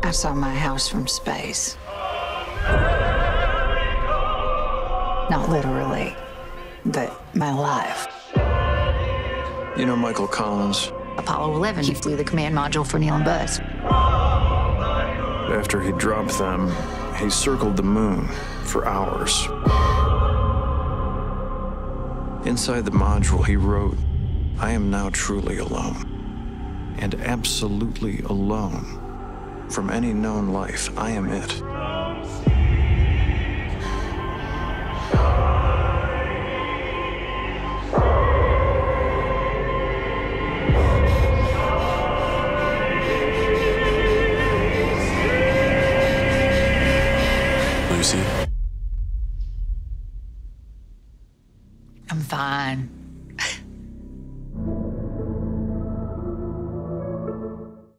I saw my house from space. Not literally, but my life. You know Michael Collins? Apollo 11, he flew the command module for Neil and Buzz. After he dropped them, he circled the moon for hours. Inside the module, he wrote, "I am now truly alone, and absolutely alone. From any known life, I am it." I'm fine.